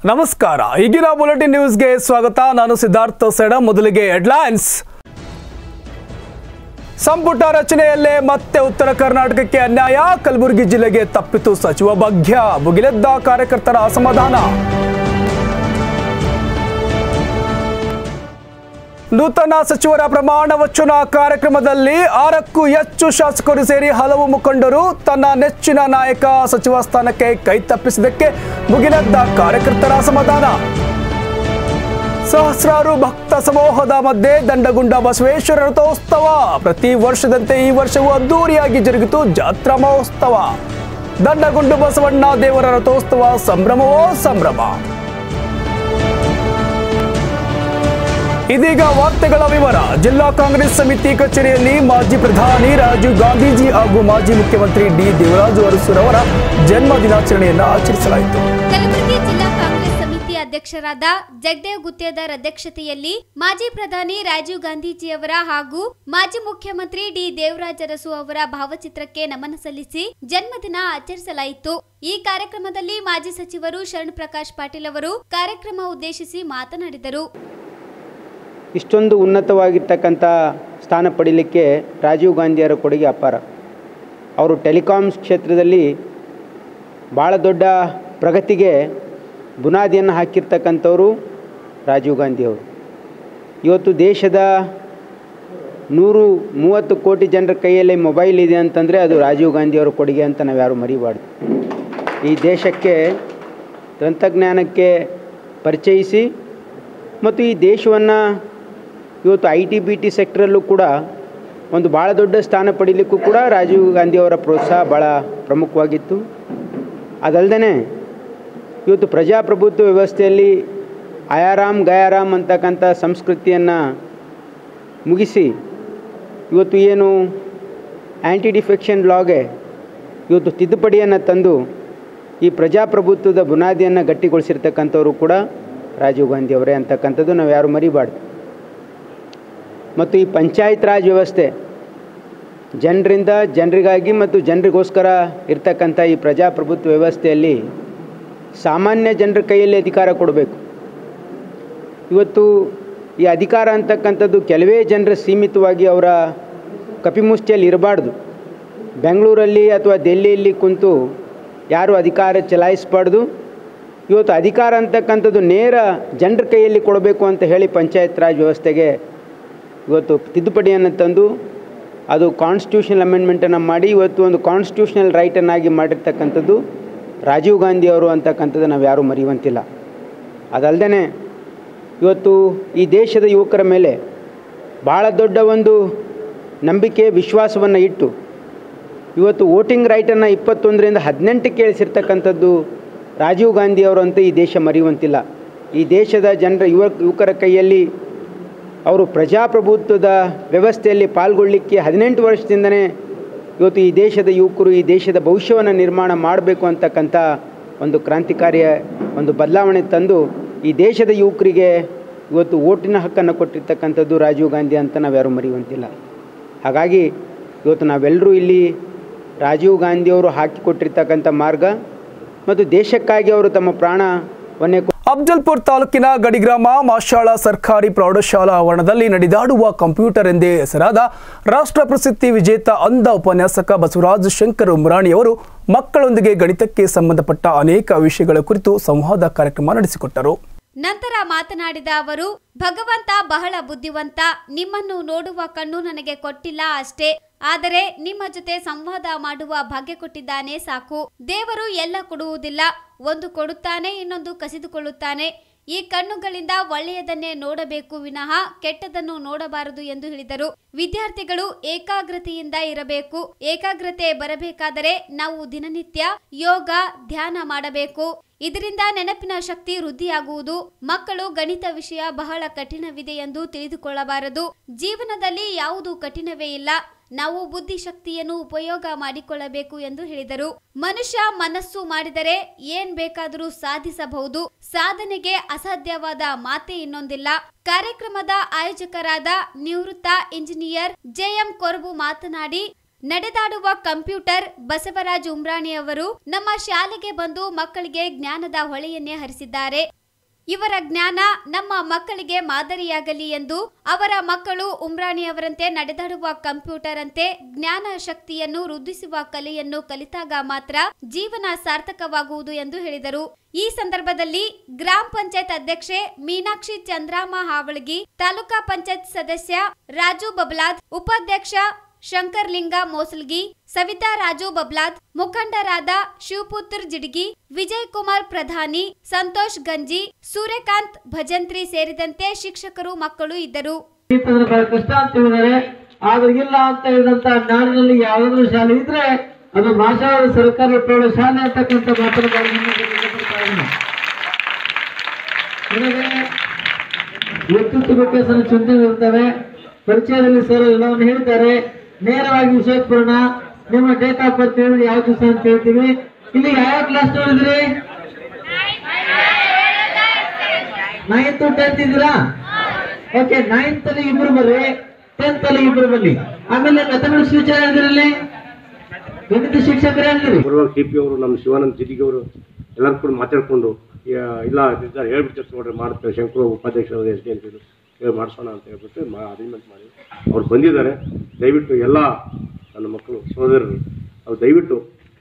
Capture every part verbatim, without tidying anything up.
ನಮಸ್ಕಾರ ಈಗಿನ ಬುಲೆಟಿನ್ ನ್ಯೂಸ್ಗೆ ಸ್ವಾಗತ ನಾನು ಸಿದ್ಧಾರ್ಥ ಸೇಡ ಮೊದಲಿಗೆ ಹೆಡ್ಲೈನ್ಸ್ ಸಂಪುಟ ರಚನೆಯಲ್ಲೇ ಮತ್ತೆ ಉತ್ತರ ಕರ್ನಾಟಕಕ್ಕೆ ಅನ್ಯಾಯ ಕಲಬುರಗಿ ಜಿಲ್ಲೆಗೆ ತಪ್ಪಿತು ಸಚಿವ ಭಾಗ್ಯ ಭುಗಿಲೆದ್ದ ಕಾರ್ಯಕರ್ತರ ಅಸಮಾಧಾನ ನೂತನ ಸಚಿವರ ಪ್ರಮಾಣ ವಚನ ಕಾರ್ಯಕ್ರಮದಲ್ಲಿ ಆರಕ್ಕೂ ಹೆಚ್ಚು ಶಾಸಕರು ಸೇರಿ ಹಲವು ಮುಖಂಡರು ತನ್ನ ನೆಚ್ಚಿನ ನಾಯಕ ಸಚಿವ ಸ್ಥಾನಕ್ಕೆ ಕೈ ತಪ್ಪಿಸಿದ್ದಕ್ಕೆ ಮುಗಿಲೆದ್ದ ಕಾರ್ಯಕರ್ತರ ಅಸಮಾಧಾನ ಸಹಸ್ರಾರು ಭಕ್ತ ಸಮೂಹದ ಮಧ್ಯೆ ದಂಡಗುಂಡ ಬಸವೇಶ್ವರ ರಥೋತ್ಸವ ಪ್ರತಿ ವರ್ಷದಂತೆ ಈ ವರ್ಷವೂ ಅದ್ದೂರಿಯಾಗಿ ಜರುಗಿತು ಜಾತ್ರಾ ಮಹೋತ್ಸವ ದಂಡಗುಂಡು ಬಸವಣ್ಣ ದೇವರ ರಥೋತ್ಸವ ಸಂಭ್ರಮವೋ ಸಂಭ್ರಮ. ಇದೀಗ ವಾರ್ತೆಗಳ ವಿವರ. ಜಿಲ್ಲಾ ಕಾಂಗ್ರೆಸ್ ಸಮಿತಿ ಕಚೇರಿಯಲ್ಲಿ ಮಾಜಿ ಪ್ರಧಾನಿ ರಾಜೀವ್ ಗಾಂಧೀಜಿ ಹಾಗೂ ಮಾಜಿ ಮುಖ್ಯಮಂತ್ರಿ ಡಿ ದೇವರಾಜು ಅರಸುರವರ ಜನ್ಮ ದಿನಾಚರಣೆಯನ್ನು ಆಚರಿಸಲಾಯಿತು. ಕಲಬುರಗಿ ಜಿಲ್ಲಾ ಕಾಂಗ್ರೆಸ್ ಸಮಿತಿ ಅಧ್ಯಕ್ಷರಾದ ಜಗದೇವ್ ಗುತ್ತೇದಾರ್ ಅಧ್ಯಕ್ಷತೆಯಲ್ಲಿ ಮಾಜಿ ಪ್ರಧಾನಿ ರಾಜೀವ್ ಗಾಂಧೀಜಿಯವರ ಹಾಗೂ ಮಾಜಿ ಮುಖ್ಯಮಂತ್ರಿ ಡಿ ದೇವರಾಜ ಅರಸು ಅವರ ಭಾವಚಿತ್ರಕ್ಕೆ ನಮನ ಸಲ್ಲಿಸಿ ಜನ್ಮದಿನ ಆಚರಿಸಲಾಯಿತು. ಈ ಕಾರ್ಯಕ್ರಮದಲ್ಲಿ ಮಾಜಿ ಸಚಿವರು ಶರಣ್ ಪ್ರಕಾಶ್ ಪಾಟೀಲ್ ಅವರು ಕಾರ್ಯಕ್ರಮ ಉದ್ದೇಶಿಸಿ ಮಾತನಾಡಿದರು. ಇಷ್ಟೊಂದು ಉನ್ನತವಾಗಿರ್ತಕ್ಕಂಥ ಸ್ಥಾನ ಪಡೀಲಿಕ್ಕೆ ರಾಜೀವ್ ಗಾಂಧಿಯವರ ಕೊಡುಗೆ ಅಪಾರ. ಅವರು ಟೆಲಿಕಾಮ್ಸ್ ಕ್ಷೇತ್ರದಲ್ಲಿ ಭಾಳ ದೊಡ್ಡ ಪ್ರಗತಿಗೆ ಬುನಾದಿಯನ್ನು ಹಾಕಿರ್ತಕ್ಕಂಥವರು ರಾಜೀವ್ ಗಾಂಧಿಯವರು. ಇವತ್ತು ದೇಶದ ನೂರು ಮೂವತ್ತು ಕೋಟಿ ಜನರ ಕೈಯಲ್ಲಿ ಮೊಬೈಲ್ ಇದೆ ಅಂತಂದರೆ ಅದು ರಾಜೀವ್ ಗಾಂಧಿಯವರ ಕೊಡುಗೆ ಅಂತ ನಾವು ಯಾರು ಮರಿಬಾರ್ದು. ಈ ದೇಶಕ್ಕೆ ತಂತ್ರಜ್ಞಾನಕ್ಕೆ ಪರಿಚಯಿಸಿ ಮತ್ತು ಈ ದೇಶವನ್ನು ಇವತ್ತು ಐ ಟಿ ಬಿ ಟಿ ಸೆಕ್ಟ್ರಲ್ಲೂ ಕೂಡ ಒಂದು ಭಾಳ ದೊಡ್ಡ ಸ್ಥಾನ ಪಡೀಲಿಕ್ಕೂ ಕೂಡ ರಾಜೀವ್ ಗಾಂಧಿಯವರ ಪ್ರೋತ್ಸಾಹ ಭಾಳ ಪ್ರಮುಖವಾಗಿತ್ತು. ಅದಲ್ಲದೆ ಇವತ್ತು ಪ್ರಜಾಪ್ರಭುತ್ವ ವ್ಯವಸ್ಥೆಯಲ್ಲಿ ಆಯಾರಾಮ್ ಗಯಾರಾಮ್ ಅಂತಕ್ಕಂಥ ಸಂಸ್ಕೃತಿಯನ್ನು ಮುಗಿಸಿ ಇವತ್ತು ಏನು ಆ್ಯಂಟಿ ಡಿಫೆಕ್ಷನ್ ಲಾಗೆ ಇವತ್ತು ತಿದ್ದುಪಡಿಯನ್ನು ತಂದು ಈ ಪ್ರಜಾಪ್ರಭುತ್ವದ ಬುನಾದಿಯನ್ನು ಗಟ್ಟಿಗೊಳಿಸಿರ್ತಕ್ಕಂಥವರು ಕೂಡ ರಾಜೀವ್ ಗಾಂಧಿಯವರೇ ಅಂತಕ್ಕಂಥದ್ದು ನಾವು ಯಾರು ಮರಿಬಾರ್ದು. ಮತ್ತು ಈ ಪಂಚಾಯತ್ ರಾಜ್ ವ್ಯವಸ್ಥೆ ಜನರಿಂದ ಜನರಿಗಾಗಿ ಮತ್ತು ಜನರಿಗೋಸ್ಕರ ಇರ್ತಕ್ಕಂಥ ಈ ಪ್ರಜಾಪ್ರಭುತ್ವ ವ್ಯವಸ್ಥೆಯಲ್ಲಿ ಸಾಮಾನ್ಯ ಜನರ ಕೈಯಲ್ಲಿ ಅಧಿಕಾರ ಕೊಡಬೇಕು. ಇವತ್ತು ಈ ಅಧಿಕಾರ ಅಂತಕ್ಕಂಥದ್ದು ಕೆಲವೇ ಜನರ ಸೀಮಿತವಾಗಿ ಅವರ ಕಪಿಮುಷ್ಟಿಯಲ್ಲಿ ಇರಬಾರ್ದು. ಬೆಂಗಳೂರಲ್ಲಿ ಅಥವಾ ದೆಹಲಿಯಲ್ಲಿ ಕುಂತು ಯಾರು ಅಧಿಕಾರ ಚಲಾಯಿಸಬಾರ್ದು. ಇವತ್ತು ಅಧಿಕಾರ ಅಂತಕ್ಕಂಥದ್ದು ನೇರ ಜನರ ಕೈಯಲ್ಲಿ ಕೊಡಬೇಕು ಅಂತ ಹೇಳಿ ಪಂಚಾಯತ್ ರಾಜ್ ವ್ಯವಸ್ಥೆಗೆ ಇವತ್ತು ತಿದ್ದುಪಡಿಯನ್ನು ತಂದು ಅದು ಕಾನ್ಸ್ಟಿಟ್ಯೂಷನಲ್ ಅಮೆಂಡ್ಮೆಂಟನ್ನು ಮಾಡಿ ಇವತ್ತು ಒಂದು ಕಾನ್ಸ್ಟಿಟ್ಯೂಷನಲ್ ರೈಟನ್ನಾಗಿ ಮಾಡಿರ್ತಕ್ಕಂಥದ್ದು ರಾಜೀವ್ ಗಾಂಧಿಯವರು ಅಂತಕ್ಕಂಥದ್ದು ನಾವು ಯಾರೂ ಮರೆಯುವಂತಿಲ್ಲ. ಅದಲ್ಲದೆ ಇವತ್ತು ಈ ದೇಶದ ಯುವಕರ ಮೇಲೆ ಭಾಳ ದೊಡ್ಡ ಒಂದು ನಂಬಿಕೆ ವಿಶ್ವಾಸವನ್ನು ಇಟ್ಟು ಇವತ್ತು ವೋಟಿಂಗ್ ರೈಟನ್ನು ಇಪ್ಪತ್ತೊಂದರಿಂದ ಹದಿನೆಂಟಕ್ಕೆ ಇಳಿಸಿರ್ತಕ್ಕಂಥದ್ದು ರಾಜೀವ್ ಗಾಂಧಿಯವರು ಅಂತ ಈ ದೇಶ ಮರೆಯುವಂತಿಲ್ಲ. ಈ ದೇಶದ ಜನರ ಯುವ ಯುವಕರ ಕೈಯಲ್ಲಿ ಅವರು ಪ್ರಜಾಪ್ರಭುತ್ವದ ವ್ಯವಸ್ಥೆಯಲ್ಲಿ ಪಾಲ್ಗೊಳ್ಳಲಿಕ್ಕೆ ಹದಿನೆಂಟು ವರ್ಷದಿಂದನೇ ಇವತ್ತು ಈ ದೇಶದ ಯುವಕರು ಈ ದೇಶದ ಭವಿಷ್ಯವನ್ನು ನಿರ್ಮಾಣ ಮಾಡಬೇಕು ಅಂತಕ್ಕಂಥ ಒಂದು ಕ್ರಾಂತಿಕಾರಿಯ ಒಂದು ಬದಲಾವಣೆ ತಂದು ಈ ದೇಶದ ಯುವಕರಿಗೆ ಇವತ್ತು ವೋಟಿನ ಹಕ್ಕನ್ನು ಕೊಟ್ಟಿರ್ತಕ್ಕಂಥದ್ದು ರಾಜೀವ್ ಗಾಂಧಿ ಅಂತ ನಾವ್ಯಾರು ಮರೆಯುವಂತಿಲ್ಲ. ಹಾಗಾಗಿ ಇವತ್ತು ನಾವೆಲ್ಲರೂ ಇಲ್ಲಿ ರಾಜೀವ್ ಗಾಂಧಿಯವರು ಹಾಕಿಕೊಟ್ಟಿರ್ತಕ್ಕಂಥ ಮಾರ್ಗ ಮತ್ತು ದೇಶಕ್ಕಾಗಿ ಅವರು ತಮ್ಮ ಪ್ರಾಣವನ್ನೇ ಅಫ್ಜಲ್ಪುರ್ ತಾಲೂಕಿನ ಗಡಿಗ್ರಾಮ ಮಾಶಾಳ ಸರ್ಕಾರಿ ಪ್ರೌಢಶಾಲಾ ಆವರಣದಲ್ಲಿ ನಡೆದಾಡುವ ಕಂಪ್ಯೂಟರ್ ಎಂದೇ ಹೆಸರಾದ ರಾಷ್ಟ್ರ ಪ್ರಸಿದ್ಧಿ ವಿಜೇತ ಅಂಧ ಉಪನ್ಯಾಸಕ ಬಸವರಾಜ ಶಂಕರ್ ಉಮ್ರಾಣಿಯವರು ಮಕ್ಕಳೊಂದಿಗೆ ಗಣಿತಕ್ಕೆ ಸಂಬಂಧಪಟ್ಟ ಅನೇಕ ವಿಷಯಗಳ ಕುರಿತು ಸಂವಾದ ಕಾರ್ಯಕ್ರಮ ನಡೆಸಿಕೊಟ್ಟರು. ನಂತರ ಮಾತನಾಡಿದ ಅವರು, ಭಗವಂತ ಬಹಳ ಬುದ್ಧಿವಂತ, ನಿಮ್ಮನ್ನು ನೋಡುವ ಕಣ್ಣು ನನಗೆ ಕೊಟ್ಟಿಲ್ಲ ಅಷ್ಟೇ, ಆದರೆ ನಿಮ್ಮ ಜೊತೆ ಸಂವಾದ ಮಾಡುವ ಭಾಗ್ಯ ಕೊಟ್ಟಿದ್ದಾನೆ ಸಾಕು. ದೇವರು ಎಲ್ಲ ಕೊಡುವುದಿಲ್ಲ, ಒಂದು ಕೊಡುತ್ತಾನೆ, ಇನ್ನೊಂದು ಕಸಿದುಕೊಳ್ಳುತ್ತಾನೆ. ಈ ಕಣ್ಣುಗಳಿಂದ ಒಳ್ಳೆಯದನ್ನೇ ನೋಡಬೇಕು ವಿನಃ ಕೆಟ್ಟದನ್ನು ನೋಡಬಾರದು ಎಂದು ಹೇಳಿದರು. ವಿದ್ಯಾರ್ಥಿಗಳು ಏಕಾಗ್ರತೆಯಿಂದ ಇರಬೇಕು. ಏಕಾಗ್ರತೆ ಬರಬೇಕಾದರೆ ನಾವು ದಿನನಿತ್ಯ ಯೋಗ ಧ್ಯಾನ ಮಾಡಬೇಕು. ಇದರಿಂದ ನೆನಪಿನ ಶಕ್ತಿ ವೃದ್ಧಿಯಾಗುವುದು. ಮಕ್ಕಳು ಗಣಿತ ವಿಷಯ ಬಹಳ ಕಠಿಣವಿದೆ ಎಂದು ತಿಳಿದುಕೊಳ್ಳಬಾರದು. ಜೀವನದಲ್ಲಿ ಯಾವುದು ಕಠಿಣವೇ ಇಲ್ಲ. ನಾವು ಬುದ್ಧಿಶಕ್ತಿಯನ್ನು ಉಪಯೋಗ ಮಾಡಿಕೊಳ್ಳಬೇಕು ಎಂದು ಹೇಳಿದರು. ಮನುಷ್ಯ ಮನಸ್ಸು ಮಾಡಿದರೆ ಏನ್ ಬೇಕಾದರೂ ಸಾಧಿಸಬಹುದು. ಸಾಧನೆಗೆ ಅಸಾಧ್ಯವಾದ ಮಾತೇ ಇನ್ನೊಂದಿಲ್ಲ. ಕಾರ್ಯಕ್ರಮದ ಆಯೋಜಕರಾದ ನಿವೃತ್ತ ಇಂಜಿನಿಯರ್ ಜೆಎಂ ಕೊರಬು ಮಾತನಾಡಿ, ನಡೆದಾಡುವ ಕಂಪ್ಯೂಟರ್ ಬಸವರಾಜ್ ಉಮ್ರಾಣಿ ಅವರು ನಮ್ಮ ಶಾಲೆಗೆ ಬಂದು ಮಕ್ಕಳಿಗೆ ಜ್ಞಾನದ ಹೊಳೆಯನ್ನೇ ಹರಿಸಿದ್ದಾರೆ. ಇವರ ಜ್ಞಾನ ನಮ್ಮ ಮಕ್ಕಳಿಗೆ ಮಾದರಿಯಾಗಲಿ ಎಂದು ಅವರ ಮಕ್ಕಳು ಉಮ್ರಾಣಿ ಅವರಂತೆ ನಡೆದಾಡುವ ಕಂಪ್ಯೂಟರ್ ಅಂತೆ ಜ್ಞಾನ ಶಕ್ತಿಯನ್ನು ವೃದ್ಧಿಸುವ ಕಲೆಯನ್ನು ಕಲಿತಾಗ ಮಾತ್ರ ಜೀವನ ಸಾರ್ಥಕವಾಗುವುದು ಎಂದು ಹೇಳಿದರು. ಈ ಸಂದರ್ಭದಲ್ಲಿ ಗ್ರಾಮ ಪಂಚಾಯತ್ ಅಧ್ಯಕ್ಷೆ ಮೀನಾಕ್ಷಿ ಚಂದ್ರಾಮ ಹಾವಳಗಿ, ತಾಲೂಕಾ ಪಂಚಾಯತ್ ಸದಸ್ಯ ರಾಜು ಬಬ್ಲಾದ್, ಉಪಾಧ್ಯಕ್ಷ ಶಂಕರ್ಲಿಂಗ ಮೋಸಲ್ಗಿ, ಸವಿತಾ ರಾಜು ಬಬ್ಲಾದ್, ಮುಖಂಡರಾದ ಶಿವಪುತ್ರ ಜಿಡಗಿ, ವಿಜಯ್ ಕುಮಾರ್ ಪ್ರಧಾನಿ, ಸಂತೋಷ್ ಗಂಜಿ, ಸೂರ್ಯಕಾಂತ್ ಭಜಂತ್ರಿ ಸೇರಿದಂತೆ ಶಿಕ್ಷಕರು, ಮಕ್ಕಳು ಇದ್ದರು. ಕಷ್ಟ ಅಂತ ಹೇಳಿದರೆ ಆದ್ರೆ ಇಲ್ಲ ಅಂತ ಹೇಳಿದಂತ ನಾಡಿನಲ್ಲಿ ಯಾವುದಾದ್ರೂ ಶಾಲೆ ಇದ್ರೆ ಅದು ಮಾಷಾಳ ಸರ್ಕಾರಿ ಪ್ರೌಢಶಾಲೆ ಅಂತಕ್ಕಂಥ ವ್ಯಕ್ತಿತ್ವ ಬಗ್ಗೆ ಚಿಂತನೆ ಇರ್ತವೆ. ಪರಿಚಯದಲ್ಲಿ ಸರ್ ಎಲ್ಲವನ್ನು ಹೇಳ್ತಾರೆ. ನೇರವಾಗಿ ವಿಷಯಪೂರ್ಣ ನಿಮ್ಮ ಡೇಟ್ ಆಫ್ ಬರ್ತ್ ಹೇಳಿದ್ರೆ ಯಾವ ದಿವಸ ಅಂತ ಹೇಳ್ತೀವಿ. ಇಲ್ಲಿ ಯಾವ ಕ್ಲಾಸ್ ನೋಡಿದ್ರಿ? ನೈನ್ತ್ ಟೆಂತ್ ಇದ್ದೀರಾ? ಓಕೆ, ನೈನ್ತ್ ಅಲ್ಲಿ ಇಬ್ರು ಬರ್ರಿ, ಟೆಂತ್ ಅಲ್ಲಿ ಇಬ್ರು ಬನ್ನಿ. ಆಮೇಲೆ ಮೆಥಮೆಟಿಕ್ಸ್ ಟೀಚರ್ ಹೇಳಿದ್ರಲ್ಲಿ ಗಣಿತ ಶಿಕ್ಷಕರು ಹೇಳಿದ್ರಿ. ಟಿಪಿ ಅವರು ನಮ್ಮ ಶಿವಾನಂದ ಜಿಡಿಗೆ ಅವರು ಎಲ್ಲರೂ ಕೂಡ ಮಾತಾಡ್ಕೊಂಡು ಇಲ್ಲ ಹೇಳ್ಬಿಡ್ತಾರೆ ನೋಡ್ರಿ ಮಾಡ್ತಾರೆ ಶಂಕರ ಉಪಾಧ್ಯಕ್ಷರು ಎಸ್ ಡಿ ಎಂ ಪಿ ಹೇಳಿ ಮಾಡಿಸೋಣ ಅಂತ ಹೇಳ್ಬಿಟ್ಟು ಅರೇಂಜ್ಮೆಂಟ್ ಮಾಡಿ ಅವ್ರು ಬಂದಿದ್ದಾರೆ. ದಯವಿಟ್ಟು ಎಲ್ಲ ನನ್ನ ಮಕ್ಕಳು ಸಹೋದರರು ಅವ್ರು ದಯವಿಟ್ಟು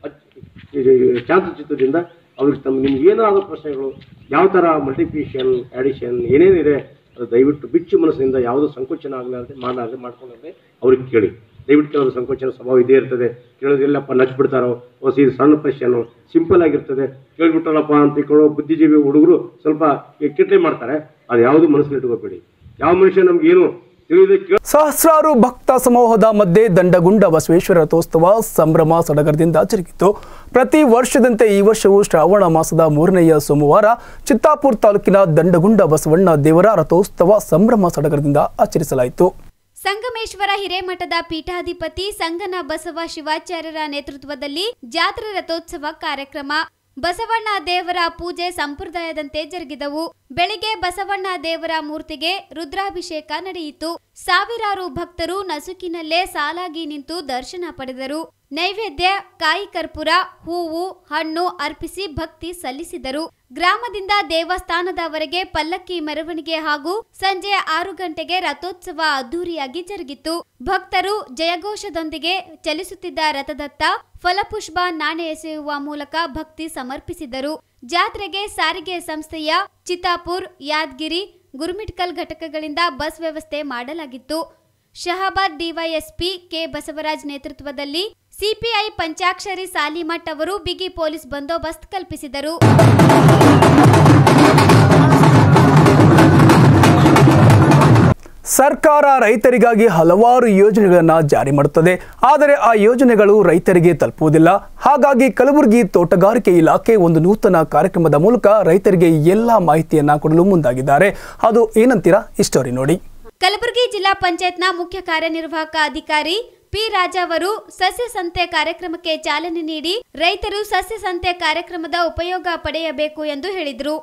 ಚಾತುಚಿತ್ತದಿಂದ ಅವ್ರಿಗೆ ತಮ್ಮ ನಿಮ್ಗೆ ಏನಾದ ಪ್ರಶ್ನೆಗಳು ಯಾವ ಥರ ಮಲ್ಟಿಪ್ಲಿಕೇಶನ್ ಆ್ಯಡಿಷನ್ ಏನೇನಿದೆ ಅದು ದಯವಿಟ್ಟು ಬಿಚ್ಚು ಮನಸ್ಸಿನಿಂದ ಯಾವುದೋ ಸಂಕೋಚನ ಆಗಲಾರದೆ ಮಾಡಲಾರದೆ ಮಾಡ್ಕೊಂಡ್ರೆ ಅವ್ರಿಗೆ ಕೇಳಿ. ದಯವಿಟ್ಟು ಕೆಲವರು ಸಂಕೋಚನ ಸ್ವಭಾವ ಇದೇ ಇರ್ತದೆ. ಕೇಳೋದೆಲ್ಲಪ್ಪ ನಚ್ಬಿಡ್ತಾರೋ ಹೊಸ ಇದು ಸಣ್ಣ ಪ್ರಶ್ನೆನು ಸಿಂಪಲ್ ಆಗಿರ್ತದೆ, ಕೇಳ್ಬಿಟ್ರಲ್ಲಪ್ಪ ಅಂತ ಇಟ್ಕೊಳ್ಳೋ ಬುದ್ಧಿಜೀವಿ ಹುಡುಗರು ಸ್ವಲ್ಪ ಕಿಟ್ಲೆ ಮಾಡ್ತಾರೆ. ಅದು ಯಾವುದು ಮನಸ್ಸಲ್ಲಿ ಇಟ್ಕೋಬೇಡಿ. ಯಾವ ಮನುಷ್ಯ ನಮ್ಗೇನು ಸಹಸ್ರಾರು ಭಕ್ತ ಸಮೂಹದ ಮಧ್ಯೆ ದಂಡಗುಂಡ ಬಸವೇಶ್ವರ ರಥೋತ್ಸವ ಸಂಭ್ರಮ ಸಡಗರದಿಂದ ಜರುಗಿತು. ಪ್ರತಿ ವರ್ಷದಂತೆ ಈ ವರ್ಷವೂ ಶ್ರಾವಣ ಮಾಸದ ಮೂರನೆಯ ಸೋಮವಾರ ಚಿತ್ತಾಪುರ ತಾಲೂಕಿನ ದಂಡಗುಂಡ ಬಸವಣ್ಣ ದೇವರ ರಥೋತ್ಸವ ಸಂಭ್ರಮ ಸಡಗರದಿಂದ ಆಚರಿಸಲಾಯಿತು. ಸಂಗಮೇಶ್ವರ ಹಿರೇಮಠದ ಪೀಠಾಧಿಪತಿ ಸಂಗನ ಬಸವ ಶಿವಾಚಾರ್ಯರ ನೇತೃತ್ವದಲ್ಲಿ ಜಾತ್ರೆ ರಥೋತ್ಸವ ಕಾರ್ಯಕ್ರಮ, ಬಸವಣ್ಣ ದೇವರ ಪೂಜೆ ಸಂಪ್ರದಾಯದಂತೆ ಜರುಗಿದವು. ಬೆಳಿಗ್ಗೆ ಬಸವಣ್ಣ ದೇವರ ಮೂರ್ತಿಗೆ ರುದ್ರಾಭಿಷೇಕ ನಡೆಯಿತು. ಸಾವಿರಾರು ಭಕ್ತರು ನಸುಕಿನಲ್ಲೇ ಸಾಲಾಗಿ ನಿಂತು ದರ್ಶನ ಪಡೆದರು. ನೈವೇದ್ಯ, ಕಾಯಿ ಕರ್ಪೂರ, ಹೂವು, ಹಣ್ಣು ಅರ್ಪಿಸಿ ಭಕ್ತಿ ಸಲ್ಲಿಸಿದರು. ಗ್ರಾಮದಿಂದ ದೇವಸ್ಥಾನದವರೆಗೆ ಪಲ್ಲಕ್ಕಿ ಮೆರವಣಿಗೆ ಹಾಗೂ ಸಂಜೆ ಆರು ಗಂಟೆಗೆ ರಥೋತ್ಸವ ಅದ್ದೂರಿಯಾಗಿ ಜರುಗಿತು. ಭಕ್ತರು ಜಯಘೋಷದೊಂದಿಗೆ ಚಲಿಸುತ್ತಿದ್ದ ರಥದತ್ತ ಫಲಪುಷ್ಪ ನಾಣ್ಯ ಎಸೆಯುವ ಮೂಲಕ ಭಕ್ತಿ ಸಮರ್ಪಿಸಿದರು. ಜಾತ್ರೆಗೆ ಸಾರಿಗೆ ಸಂಸ್ಥೆಯ ಚಿತ್ತಾಪುರ್, ಯಾದಗಿರಿ, ಗುರುಮಿಟ್ಕಲ್ ಘಟಕಗಳಿಂದ ಬಸ್ ವ್ಯವಸ್ಥೆ ಮಾಡಲಾಗಿತ್ತು. ಶಹಾಬಾದ್ ಡಿವೈಎಸ್ಪಿ ಕೆ ಬಸವರಾಜ್ ನೇತೃತ್ವದಲ್ಲಿ ಸಿಪಿಐ ಪಂಚಾಕ್ಷರಿ ಸಾಲಿಮಠ್ ಅವರು ಬಿಗಿ ಪೊಲೀಸ್ ಬಂದೋಬಸ್ತ್ ಕಲ್ಪಿಸಿದರು. ಸರ್ಕಾರ ರೈತರಿಗಾಗಿ ಹಲವಾರು ಯೋಜನೆಗಳನ್ನು ಜಾರಿ ಮಾಡುತ್ತದೆ. ಆದರೆ ಆ ಯೋಜನೆಗಳು ರೈತರಿಗೆ ತಲುಪುವುದಿಲ್ಲ. ಹಾಗಾಗಿ ಕಲಬುರಗಿ ತೋಟಗಾರಿಕೆ ಇಲಾಖೆ ಒಂದು ನೂತನ ಕಾರ್ಯಕ್ರಮದ ಮೂಲಕ ರೈತರಿಗೆ ಎಲ್ಲ ಮಾಹಿತಿಯನ್ನ ಕೊಡಲು ಮುಂದಾಗಿದ್ದಾರೆ. ಅದು ಏನಂತೀರಾ? ಈ ಸ್ಟೋರಿ ನೋಡಿ. ಕಲಬುರಗಿ ಜಿಲ್ಲಾ ಪಂಚಾಯತ್ನ ಮುಖ್ಯ ಕಾರ್ಯನಿರ್ವಾಹಕ ಅಧಿಕಾರಿ ಪಿ ರಾಜ ಅವರು ಸಸ್ಯ ಸಂತೆ ಕಾರ್ಯಕ್ರಮಕ್ಕೆ ಚಾಲನೆ ನೀಡಿ ರೈತರು ಸಸ್ಯ ಸಂತೆ ಕಾರ್ಯಕ್ರಮದ ಉಪಯೋಗ ಪಡೆಯಬೇಕು ಎಂದು ಹೇಳಿದರು.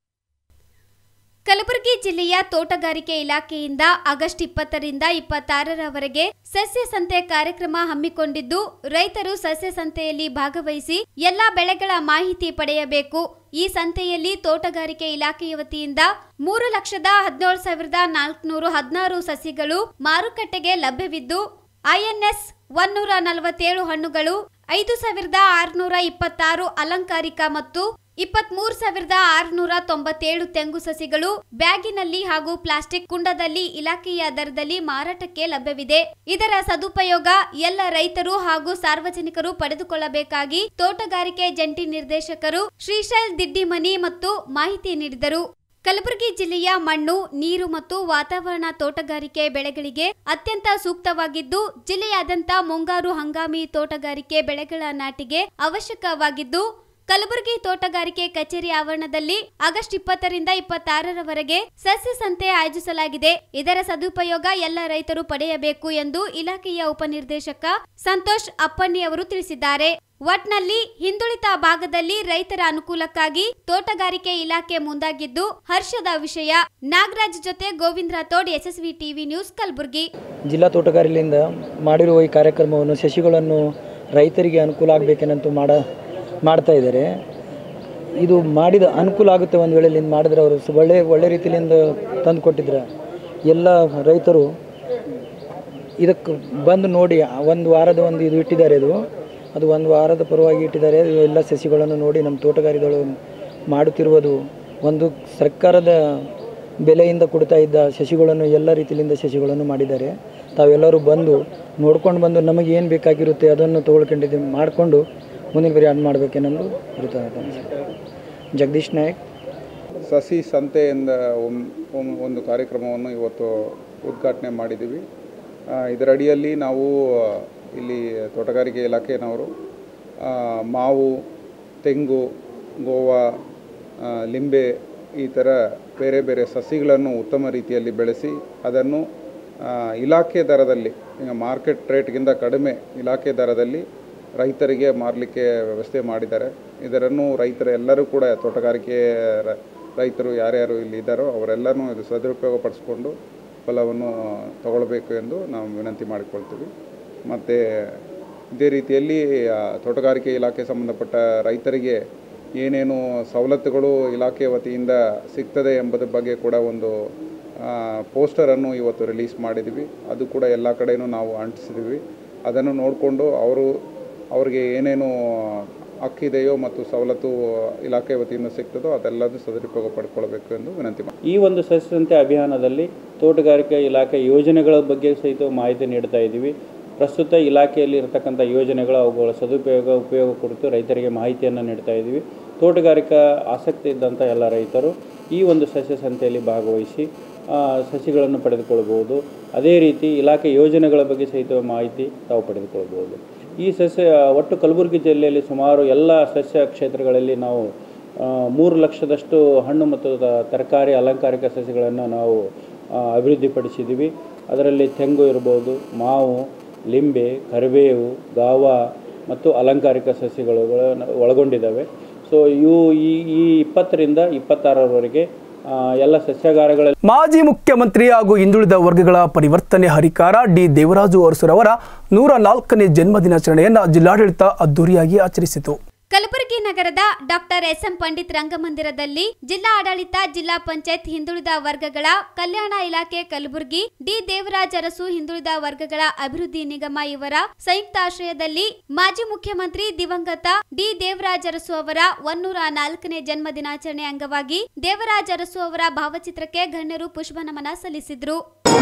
ಕಲಬುರಗಿ ಜಿಲ್ಲೆಯ ತೋಟಗಾರಿಕೆ ಇಲಾಖೆಯಿಂದ ಆಗಸ್ಟ್ ಇಪ್ಪತ್ತರಿಂದ ಇಪ್ಪತ್ತಾರರವರೆಗೆ ಸಸ್ಯ ಸಂತೆ ಕಾರ್ಯಕ್ರಮ ಹಮ್ಮಿಕೊಂಡಿದ್ದು, ರೈತರು ಸಸ್ಯ ಸಂತೆಯಲ್ಲಿ ಭಾಗವಹಿಸಿ ಎಲ್ಲಾ ಬೆಳೆಗಳ ಮಾಹಿತಿ ಪಡೆಯಬೇಕು. ಈ ಸಂತೆಯಲ್ಲಿ ತೋಟಗಾರಿಕೆ ಇಲಾಖೆಯ ವತಿಯಿಂದ ಮೂರು ಲಕ್ಷದ ಹದಿನೇಳು ಸಾವಿರದ ನಾಲ್ಕುನೂರ ಹದಿನಾರು ಸಸಿಗಳು ಮಾರುಕಟ್ಟೆಗೆ ಲಭ್ಯವಿದ್ದು, ಐಎನ್ಎಸ್ ಒನ್ನೂರ ನಲವತ್ತೇಳು ಹಣ್ಣುಗಳು, ಐದು ಸಾವಿರದ ಆರುನೂರ ಇಪ್ಪತ್ತಾರು ಅಲಂಕಾರಿಕ ಮತ್ತು ಇಪ್ಪತ್ಮೂರು ಸಾವಿರದ ಆರುನೂರ ತೊಂಬತ್ತೇಳು ತೆಂಗು ಸಸಿಗಳು ಬ್ಯಾಗಿನಲ್ಲಿ ಹಾಗೂ ಪ್ಲಾಸ್ಟಿಕ್ ಕುಂಡದಲ್ಲಿ ಇಲಾಖೆಯ ದರದಲ್ಲಿ ಮಾರಾಟಕ್ಕೆ ಲಭ್ಯವಿದೆ. ಇದರ ಸದುಪಯೋಗ ಎಲ್ಲ ರೈತರು ಹಾಗೂ ಸಾರ್ವಜನಿಕರು ಪಡೆದುಕೊಳ್ಳಬೇಕಾಗಿ ತೋಟಗಾರಿಕೆ ಜಂಟಿ ನಿರ್ದೇಶಕರು ಶ್ರೀಶೈಲ್ ದಿಡ್ಡಿಮನಿ ಮತ್ತು ಮಾಹಿತಿ ನೀಡಿದರು. ಕಲಬುರಗಿ ಜಿಲ್ಲೆಯ ಮಣ್ಣು, ನೀರು ಮತ್ತು ವಾತಾವರಣ ತೋಟಗಾರಿಕೆ ಬೆಳೆಗಳಿಗೆ ಅತ್ಯಂತ ಸೂಕ್ತವಾಗಿದ್ದು, ಜಿಲ್ಲೆಯಾದ್ಯಂತ ಮುಂಗಾರು ಹಂಗಾಮಿ ತೋಟಗಾರಿಕೆ ಬೆಳೆಗಳ ನಾಟಿಗೆ ಅವಶ್ಯಕವಾಗಿದ್ದು, ಕಲಬುರಗಿ ತೋಟಗಾರಿಕೆ ಕಚೇರಿ ಆವರಣದಲ್ಲಿ ಆಗಸ್ಟ್ ಇಪ್ಪತ್ತರಿಂದ ಇಪ್ಪತ್ತಾರರವರೆಗೆ ಸಸ್ಯ ಸಂತೆ ಆಯೋಜಿಸಲಾಗಿದೆ. ಇದರ ಸದುಪಯೋಗ ಎಲ್ಲ ರೈತರು ಪಡೆಯಬೇಕು ಎಂದು ಇಲಾಖೆಯ ಉಪನಿರ್ದೇಶಕ ಸಂತೋಷ್ ಅಪ್ಪಣ್ಣಿ ಅವರು ತಿಳಿಸಿದ್ದಾರೆ. ಒಟ್ನಲ್ಲಿ ಹಿಂದುಳಿದ ಭಾಗದಲ್ಲಿ ರೈತರ ಅನುಕೂಲಕ್ಕಾಗಿ ತೋಟಗಾರಿಕೆ ಇಲಾಖೆ ಮುಂದಾಗಿದ್ದು ಹರ್ಷದ ವಿಷಯ. ನಾಗರಾಜ್ ಜೊತೆ ಗೋವಿಂದ ರಾಥೋಡ್, ಯಶಸ್ವಿ ಟಿವಿ ನ್ಯೂಸ್, ಕಲಬುರಗಿ. ಜಿಲ್ಲಾ ತೋಟಗಾರಿಕೆಯಿಂದ ಮಾಡಿರುವ ಈ ಕಾರ್ಯಕ್ರಮವನ್ನು ಸಸಿಗಳನ್ನು ರೈತರಿಗೆ ಅನುಕೂಲ ಆಗಬೇಕೆಂದು ಮಾಡ ಮಾಡ್ತಾ ಇದ್ದಾರೆ. ಇದು ಮಾಡಿದ ಅನುಕೂಲ ಆಗುತ್ತೆ. ಒಂದು ವೇಳೆ ಇಲ್ಲಿಂದ ಮಾಡಿದ್ರೆ ಅವರು ಒಳ್ಳೆ ಒಳ್ಳೆ ರೀತಿಯಿಂದ ತಂದು ಕೊಟ್ಟಿದ್ರೆ ಎಲ್ಲ ರೈತರು ಇದಕ್ಕೆ ಬಂದು ನೋಡಿ ಒಂದು ವಾರದ ಒಂದು ಇದು ಇಟ್ಟಿದ್ದಾರೆ. ಇದು ಅದು ಒಂದು ವಾರದ ಪರವಾಗಿ ಇಟ್ಟಿದ್ದಾರೆ. ಎಲ್ಲ ಸಸಿಗಳನ್ನು ನೋಡಿ ನಮ್ಮ ತೋಟಗಾರಿಕೆಗಳು ಮಾಡುತ್ತಿರುವುದು ಒಂದು ಸರ್ಕಾರದ ಬೆಲೆಯಿಂದ ಕೊಡ್ತಾ ಇದ್ದ ಸಸಿಗಳನ್ನು ಎಲ್ಲ ರೀತಿಯಿಂದ ಸಸಿಗಳನ್ನು ಮಾಡಿದ್ದಾರೆ. ತಾವೆಲ್ಲರೂ ಬಂದು ನೋಡ್ಕೊಂಡು ಬಂದು ನಮಗೆ ಏನು ಬೇಕಾಗಿರುತ್ತೆ ಅದನ್ನು ತೊಗೊಳ್ಕೊಂಡಿದ್ದೀವಿ ಮಾಡಿಕೊಂಡು ಮುಂದಿನ ಬರೀ ಅದು ಮಾಡಬೇಕೆನ್ನೋದು ಇರುತ್ತೆ. ಜಗದೀಶ್ ನಾಯಕ್. ಸಸಿ ಸಂತೆಯಿಂದ ಒಂದು ಕಾರ್ಯಕ್ರಮವನ್ನು ಇವತ್ತು ಉದ್ಘಾಟನೆ ಮಾಡಿದ್ದೀವಿ. ಇದರ ಅಡಿಯಲ್ಲಿ ನಾವು ಇಲ್ಲಿ ತೋಟಗಾರಿಕೆ ಇಲಾಖೆನವರು ಮಾವು, ತೆಂಗು, ಗೋವಾ, ಲಿಂಬೆ ಈ ಥರ ಬೇರೆ ಬೇರೆ ಸಸಿಗಳನ್ನು ಉತ್ತಮ ರೀತಿಯಲ್ಲಿ ಬೆಳೆಸಿ ಅದನ್ನು ಇಲಾಖೆ ದರದಲ್ಲಿ, ಈಗ ಮಾರ್ಕೆಟ್ ರೇಟ್ಗಿಂತ ಕಡಿಮೆ ಇಲಾಖೆ ದರದಲ್ಲಿ ರೈತರಿಗೆ ಮಾರಲಿಕ್ಕೆ ವ್ಯವಸ್ಥೆ ಮಾಡಿದ್ದಾರೆ. ಇದರನ್ನು ರೈತರ ಎಲ್ಲರೂ ಕೂಡ ತೋಟಗಾರಿಕೆ ರೈತರು ಯಾರ್ಯಾರು ಇಲ್ಲಿ ಇದ್ದಾರೋ ಅವರೆಲ್ಲರೂ ಇದು ಸದುಪಯೋಗ ಪಡಿಸ್ಕೊಂಡು ಫಲವನ್ನು ತಗೊಳ್ಬೇಕು ಎಂದು ನಾವು ವಿನಂತಿ ಮಾಡಿಕೊಳ್ತೀವಿ. ಮತ್ತು ಇದೇ ರೀತಿಯಲ್ಲಿ ತೋಟಗಾರಿಕೆ ಇಲಾಖೆ ಸಂಬಂಧಪಟ್ಟ ರೈತರಿಗೆ ಏನೇನು ಸವಲತ್ತುಗಳು ಇಲಾಖೆ ವತಿಯಿಂದ ಸಿಗ್ತದೆ ಎಂಬುದರ ಬಗ್ಗೆ ಕೂಡ ಒಂದು ಪೋಸ್ಟರನ್ನು ಇವತ್ತು ರಿಲೀಸ್ ಮಾಡಿದ್ವಿ. ಅದು ಕೂಡ ಎಲ್ಲ ಕಡೆಯೂ ನಾವು ಅಂಟಿಸಿದ್ವಿ. ಅದನ್ನು ನೋಡಿಕೊಂಡು ಅವರು ಅವ್ರಿಗೆ ಏನೇನು ಹಕ್ಕಿದೆಯೋ ಮತ್ತು ಸವಲತ್ತು ಇಲಾಖೆ ವತಿಯಿಂದ ಸಿಗ್ತದೋ ಅದೆಲ್ಲದೂ ಸದುಪಯೋಗ ಪಡ್ಕೊಳ್ಬೇಕು ಎಂದು ವಿನಂತಿ ಮಾಡಿ. ಈ ಒಂದು ಸಸಿ ಸಂತೆ ಅಭಿಯಾನದಲ್ಲಿ ತೋಟಗಾರಿಕೆ ಇಲಾಖೆ ಯೋಜನೆಗಳ ಬಗ್ಗೆ ಸಹಿತ ಮಾಹಿತಿ ನೀಡ್ತಾ ಇದ್ದೀವಿ. ಪ್ರಸ್ತುತ ಇಲಾಖೆಯಲ್ಲಿ ಇರತಕ್ಕಂಥ ಯೋಜನೆಗಳು, ಅವುಗಳ ಸದುಪಯೋಗ ಉಪಯೋಗ ಕುರಿತು ರೈತರಿಗೆ ಮಾಹಿತಿಯನ್ನು ನೀಡ್ತಾ ಇದ್ದೀವಿ. ತೋಟಗಾರಿಕಾ ಆಸಕ್ತಿ ಇದ್ದಂಥ ಎಲ್ಲ ರೈತರು ಈ ಒಂದು ಸಸ್ಯ ಸಂತೆಯಲ್ಲಿ ಭಾಗವಹಿಸಿ ಸಸಿಗಳನ್ನು ಪಡೆದುಕೊಳ್ಬೋದು. ಅದೇ ರೀತಿ ಇಲಾಖೆ ಯೋಜನೆಗಳ ಬಗ್ಗೆ ಸಹಿತ ಮಾಹಿತಿ ತಾವು ಪಡೆದುಕೊಳ್ಬೋದು. ಈ ಸಸ್ಯ ಒಟ್ಟು ಕಲಬುರಗಿ ಜಿಲ್ಲೆಯಲ್ಲಿ ಸುಮಾರು ಎಲ್ಲ ಸಸ್ಯ ಕ್ಷೇತ್ರಗಳಲ್ಲಿ ನಾವು ಮೂರು ಲಕ್ಷದಷ್ಟು ಹಣ್ಣು ಮತ್ತು ತರಕಾರಿ ಅಲಂಕಾರಿಕ ಸಸ್ಯಗಳನ್ನು ನಾವು ಅಭಿವೃದ್ಧಿಪಡಿಸಿದ್ದೀವಿ. ಅದರಲ್ಲಿ ತೆಂಗು ಇರ್ಬೋದು, ಮಾವು, ಲಿಂಬೆ, ಕರಿಬೇವು, ಗಾವಾ ಮತ್ತು ಅಲಂಕಾರಿಕ ಸಸ್ಯಗಳು ಒಳಗೊಂಡಿದ್ದಾವೆ. ಸೊ ಇವು ಈ ಈ ಇಪ್ಪತ್ತರಿಂದ ಇಪ್ಪತ್ತಾರರವರೆಗೆ ಎಲ್ಲ ಸಸ್ಯಾಗಾರಗಳಲ್ಲಿ. ಮಾಜಿ ಮುಖ್ಯಮಂತ್ರಿ ಹಾಗೂ ಹಿಂದುಳಿದ ವರ್ಗಗಳ ಪರಿವರ್ತನೆ ಹರಿಕಾರ ಡಿ ದೇವರಾಜು ಅರಸುರವರ ನೂರ ನಾಲ್ಕನೇ ಜನ್ಮ ದಿನಾಚರಣೆಯನ್ನು ಜಿಲ್ಲಾಡಳಿತ ಅದ್ದೂರಿಯಾಗಿ ಆಚರಿಸಿತು. ಕಲಬುರಗಿ ನಗರದ ಡಾಕ್ಟರ್ ಎಸ್ ಎಂ ಪಂಡಿತ್ ರಂಗಮಂದಿರದಲ್ಲಿ ಜಿಲ್ಲಾ ಆಡಳಿತ, ಜಿಲ್ಲಾ ಪಂಚಾಯತ್ ಹಿಂದುಳಿದ ವರ್ಗಗಳ ಕಲ್ಯಾಣ ಇಲಾಖೆ ಕಲಬುರಗಿ, ಡಿ ದೇವರಾಜ್ ಅರಸು ಹಿಂದುಳಿದ ವರ್ಗಗಳ ಅಭಿವೃದ್ಧಿ ನಿಗಮ ಇವರ ಸಂಯುಕ್ತ ಆಶ್ರಯದಲ್ಲಿ ಮಾಜಿ ಮುಖ್ಯಮಂತ್ರಿ ದಿವಂಗತ ಡಿ ದೇವರಾಜ್ ಅರಸು ಅವರ ಒನ್ನೂರ ನಾಲ್ಕನೇ ಜನ್ಮ ದಿನಾಚರಣೆ ಅಂಗವಾಗಿ ದೇವರಾಜ್ ಅರಸು ಅವರ ಭಾವಚಿತ್ರಕ್ಕೆ ಗಣ್ಯರು ಪುಷ್ಪ ನಮನ ಸಲ್ಲಿಸಿದರು.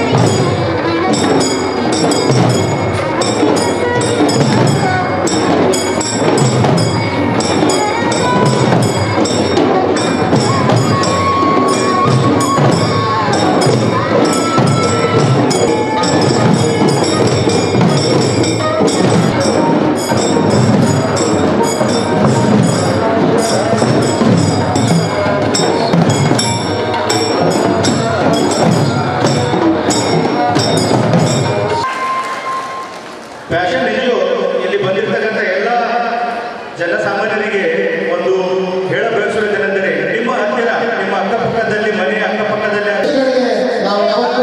ಫ್ಯಾಷನ್ ನಿಜು ಇಲ್ಲಿ ಬಂದಿರತಕ್ಕಂಥ ಎಲ್ಲ ಜನಸಾಮಾನ್ಯರಿಗೆ ಒಂದು ಹೇಳ ಬಯಸುವುದೇನೆಂದರೆ ನಿಮ್ಮ ಹತ್ತಿರ, ನಿಮ್ಮ ಅಕ್ಕಪಕ್ಕದಲ್ಲಿ, ಮನೆ ಅಕ್ಕಪಕ್ಕದಲ್ಲಿ ನಾವು ಯಾವತ್ತೂ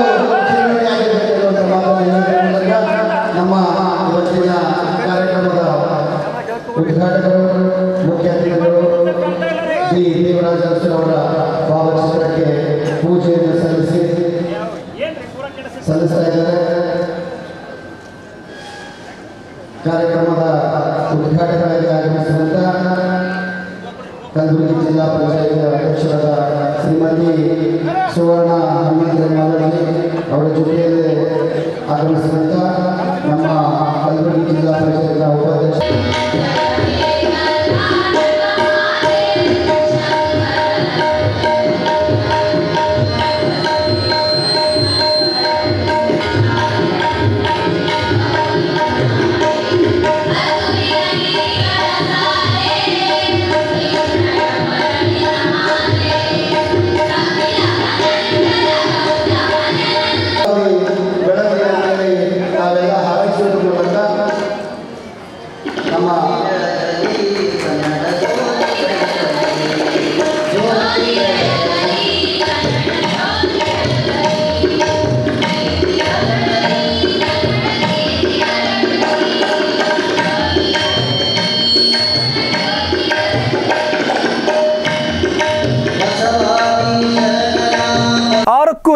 ನಮ್ಮ ಇವತ್ತಿನ ಕಾರ್ಯಕ್ರಮದ ಉದ್ಘಾಟಕರು, ಮುಖ್ಯ ಅತಿಥಿಗಳು ಡಿ ದೇವರಾಜ ಅರಸುರವರ ಭಾವಚಿತ್ರಕ್ಕೆ ಪೂಜೆಯನ್ನು ಸಲ್ಲಿಸಿ ಸಲ್ಲಿಸ್ತಾ ಇದ್ದಾರೆ. ಕಾರ್ಯಕ್ರಮದ ಉದ್ಘಾಟಕರಾಗಿ ಆಗಮಿಸಿದಂಥ ಕಲಬುರಗಿ ಜಿಲ್ಲಾ ಪಂಚಾಯತ್ ಅಧ್ಯಕ್ಷರಾದ ಶ್ರೀಮತಿ ಸುವರ್ಣ ಹನುಮಂತ ಮಾಲಡಿ ಅವರ ಜೊತೆಯಲ್ಲಿ ಆಗಮಿಸಿದಂಥ ನಮ್ಮ ಕಲಬುರಗಿ ಜಿಲ್ಲಾ ಪಂಚಾಯತ್ನ ಉಪಾಧ್ಯಕ್ಷ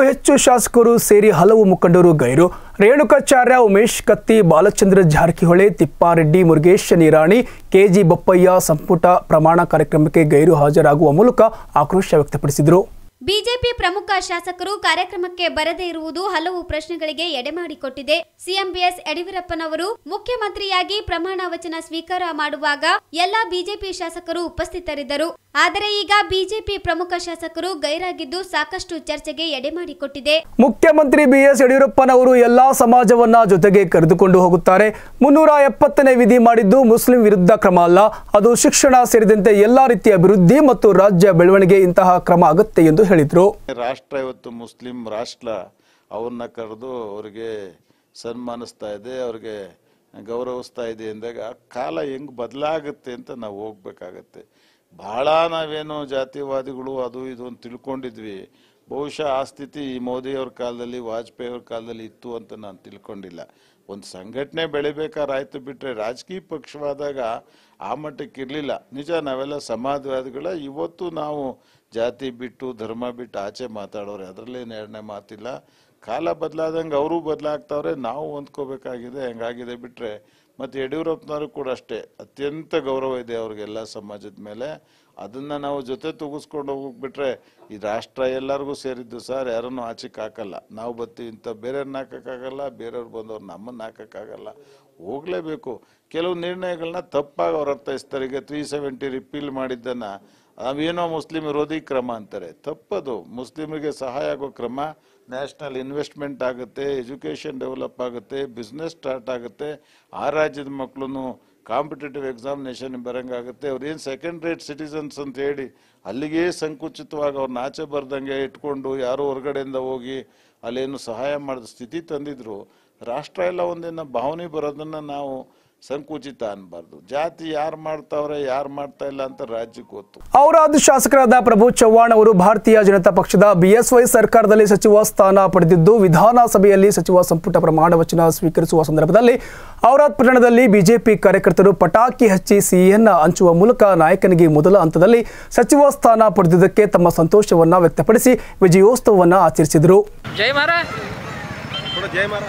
ಹೆಚ್ಚು ಶಾಸಕರು ಸೇರಿ ಹಲವು ಮುಖಂಡರು ಗೈರು. ರೇಣುಕಾಚಾರ್ಯ, ಉಮೇಶ್ ಕತ್ತಿ, ಬಾಲಚಂದ್ರ ಜಾರಕಿಹೊಳಿ, ತಿಪ್ಪಾರೆಡ್ಡಿ, ಮುರುಗೇಶ್ ನಿರಾಣಿ, ಕೆಜಿ ಬೊಪ್ಪಯ್ಯ ಸಂಪುಟ ಪ್ರಮಾಣ ಕಾರ್ಯಕ್ರಮಕ್ಕೆ ಗೈರು ಹಾಜರಾಗುವ ಮೂಲಕ ಆಕ್ರೋಶ ವ್ಯಕ್ತಪಡಿಸಿದರು. ಬಿಜೆಪಿ ಪ್ರಮುಖ ಶಾಸಕರು ಕಾರ್ಯಕ್ರಮಕ್ಕೆ ಬರದೇ ಇರುವುದು ಹಲವು ಪ್ರಶ್ನೆಗಳಿಗೆ ಎಡೆಮಾಡಿಕೊಟ್ಟಿದೆ. ಸಿಎಂ ಬಿಎಸ್ ಯಡಿಯೂರಪ್ಪನವರು ಮುಖ್ಯಮಂತ್ರಿಯಾಗಿ ಪ್ರಮಾಣ ವಚನ ಸ್ವೀಕಾರ ಮಾಡುವಾಗ ಎಲ್ಲಾ ಬಿಜೆಪಿ ಶಾಸಕರು ಉಪಸ್ಥಿತರಿದ್ದರು. ಆದರೆ ಈಗ ಬಿಜೆಪಿ ಪ್ರಮುಖ ಶಾಸಕರು ಗೈರಾಗಿದ್ದು ಸಾಕಷ್ಟು ಚರ್ಚೆಗೆ ಎಡೆಮಾಡಿಕೊಟ್ಟಿದೆ. ಮುಖ್ಯಮಂತ್ರಿ ಬಿಎಸ್ ಯಡಿಯೂರಪ್ಪನವರು ಎಲ್ಲಾ ಸಮಾಜವನ್ನ ಜೊತೆಗೆ ಕರೆದುಕೊಂಡು ಹೋಗುತ್ತಾರೆ. ಮುನ್ನೂರ ಎಪ್ಪತ್ತನೇ ವಿಧಿ ಮಾಡಿದ್ದು ಮುಸ್ಲಿಂ ವಿರುದ್ಧ ಕ್ರಮ ಅಲ್ಲ, ಅದು ಶಿಕ್ಷಣ ಸೇರಿದಂತೆ ಎಲ್ಲಾ ರೀತಿಯ ಅಭಿವೃದ್ಧಿ ಮತ್ತು ರಾಜ್ಯ ಬೆಳವಣಿಗೆ ಇಂತಹ ಕ್ರಮ ಅಗತ್ಯ ಎಂದು ಹೇಳಿದ್ರು. ರಾಷ್ಟ್ರ ಇವತ್ತು ಮುಸ್ಲಿಂ ರಾಷ್ಟ್ರ, ಅವ್ರನ್ನ ಕರೆದು ಅವ್ರಿಗೆ ಸನ್ಮಾನಿಸ್ತಾ ಇದೆ, ಅವ್ರಿಗೆ ಗೌರವಿಸ್ತಾ ಇದೆ ಅಂದಾಗ ಕಾಲ ಹೆಂಗ್ ಬದಲಾಗುತ್ತೆ ಅಂತ ನಾವು ಹೋಗ್ಬೇಕಾಗತ್ತೆ. ಬಹಳ ನಾವೇನು ಜಾತಿವಾದಿಗಳು ಅದು ಇದು ಅಂತ ತಿಳ್ಕೊಂಡಿದ್ವಿ. ಬಹುಶಃ ಆ ಸ್ಥಿತಿ ಈ ಮೋದಿಯವ್ರ ಕಾಲದಲ್ಲಿ, ವಾಜಪೇಯಿ ಅವ್ರ ಕಾಲದಲ್ಲಿ ಇತ್ತು ಅಂತ ನಾನು ತಿಳ್ಕೊಂಡಿಲ್ಲ. ಒಂದು ಸಂಘಟನೆ ಬೆಳಿಬೇಕಾದ್ರೆ ಆಯ್ತು, ಬಿಟ್ರೆ ರಾಜಕೀಯ ಪಕ್ಷವಾದಾಗ ಆ ಮಟ್ಟಕ್ಕೆ ಇರಲಿಲ್ಲ. ನಿಜ, ನಾವೆಲ್ಲ ಸಮಾಜವಾದಿಗಳ. ಇವತ್ತು ನಾವು ಜಾತಿ ಬಿಟ್ಟು ಧರ್ಮ ಬಿಟ್ಟು ಆಚೆ ಮಾತಾಡೋರೆ, ಅದರಲ್ಲೇನು ಎರಡನೇ ಮಾತಿಲ್ಲ. ಕಾಲ ಬದಲಾದಂಗೆ ಅವರು ಬದಲಾಗ್ತಾವ್ರೆ, ನಾವು ಹೊಂದ್ಕೋಬೇಕಾಗಿದೆ. ಹೆಂಗಾಗಿದೆ ಬಿಟ್ರೆ ಮತ್ತು ಯಡಿಯೂರಪ್ಪನವರು ಕೂಡ ಅಷ್ಟೇ, ಅತ್ಯಂತ ಗೌರವ ಇದೆ ಅವ್ರಿಗೆಲ್ಲ ಸಮಾಜದ ಮೇಲೆ. ಅದನ್ನು ನಾವು ಜೊತೆ ತೂಗಿಸ್ಕೊಂಡು ಹೋಗ್ಬಿಟ್ರೆ ಈ ರಾಷ್ಟ್ರ ಎಲ್ಲರಿಗೂ ಸೇರಿದ್ದು ಸರ್, ಯಾರನ್ನು ಆಚೆಗೆ ಹಾಕಲ್ಲ. ನಾವು ಬರ್ತೀವಿ ಇಂಥ ಬೇರೆಯವ್ರನ್ನ ಹಾಕೋಕ್ಕಾಗಲ್ಲ, ಬೇರೆಯವ್ರು ಬಂದವ್ರು ನಮ್ಮನ್ನು ಹಾಕೋಕ್ಕಾಗಲ್ಲ. ಹೋಗಲೇಬೇಕು. ಕೆಲವು ನಿರ್ಣಯಗಳನ್ನ ತಪ್ಪಾಗಿ ಅವ್ರು ಅರ್ಥೈಸ್ತಾರೆ. ಈಗ ತ್ರೀ ಸೆವೆಂಟಿ ರಿಪೀಲ್ ಮಾಡಿದ್ದನ್ನು ನಾವೇನೋ ಮುಸ್ಲಿಂ ವಿರೋಧಿ ಕ್ರಮ ಅಂತಾರೆ. ತಪ್ಪದು. ಮುಸ್ಲಿಮರಿಗೆ ಸಹಾಯ ಆಗೋ ಕ್ರಮ. ನ್ಯಾಷನಲ್ ಇನ್ವೆಸ್ಟ್ಮೆಂಟ್ ಆಗುತ್ತೆ, ಎಜುಕೇಷನ್ ಡೆವಲಪ್ ಆಗುತ್ತೆ, ಬಿಸ್ನೆಸ್ ಸ್ಟಾರ್ಟ್ ಆಗುತ್ತೆ, ಆ ರಾಜ್ಯದ ಮಕ್ಕಳು ಕಾಂಪಿಟೇಟಿವ್ ಎಕ್ಸಾಮಿನೇಷನ್ ಬರೋಂಗಾಗುತ್ತೆ. ಅವ್ರೇನು ಸೆಕೆಂಡ್ ರೇಟ್ ಸಿಟಿಸನ್ಸ್ ಅಂತ ಹೇಳಿ ಅಲ್ಲಿಗೆ ಸಂಕುಚಿತವಾಗಿ ಅವ್ರನ್ನ ಆಚೆ ಬರ್ದಂಗೆ ಇಟ್ಕೊಂಡು ಯಾರೋ ಹೊರಗಡೆಯಿಂದ ಹೋಗಿ ಅಲ್ಲೇನು ಸಹಾಯ ಮಾಡಿದ ಸ್ಥಿತಿ ತಂದಿದ್ರು. ರಾಷ್ಟ್ರ ಎಲ್ಲ ಒಂದಿನ ಭಾವನೆ ಬರೋದನ್ನು ನಾವು ಸಂಕುಚಿತ ಅನ್ಬಾರ್ದು. ಜಾತಿ ಯಾರು ಮಾಡ್ತಾವ್ರೆ ಯಾರು ಮಾಡ್ತಾ ಇಲ್ಲ ಅಂತ ರಾಜ್ಯಕ್ಕೆ ಗೊತ್ತು. ಔರಾದ್ ಶಾಸಕರಾದ ಪ್ರಭು ಚವ್ಹಾಣ್ ಅವರು ಭಾರತೀಯ ಜನತಾ ಪಕ್ಷದ ಬಿಎಸ್ವೈ ಸರ್ಕಾರದಲ್ಲಿ ಸಚಿವ ಸ್ಥಾನ ಪಡೆದಿದ್ದು, ವಿಧಾನಸಭೆಯಲ್ಲಿ ಸಚಿವ ಸಂಪುಟ ಪ್ರಮಾಣ ವಚನ ಸ್ವೀಕರಿಸುವ ಸಂದರ್ಭದಲ್ಲಿ ಔರಾದ್ ಪಟ್ಟಣದಲ್ಲಿ ಬಿಜೆಪಿ ಕಾರ್ಯಕರ್ತರು ಪಟಾಕಿ ಹಚ್ಚಿ ಸಿಹಿಯನ್ನ ಹಂಚುವ ಮೂಲಕ ನಾಯಕನಿಗೆ ಮೊದಲ ಹಂತದಲ್ಲಿ ಸಚಿವ ಸ್ಥಾನ ಪಡೆದಿದ್ದಕ್ಕೆ ತಮ್ಮ ಸಂತೋಷವನ್ನ ವ್ಯಕ್ತಪಡಿಸಿ ವಿಜಯೋತ್ಸವವನ್ನು ಆಚರಿಸಿದರು. ಜೈ ಮಾರಾ ಜೈ ಮಾರಾ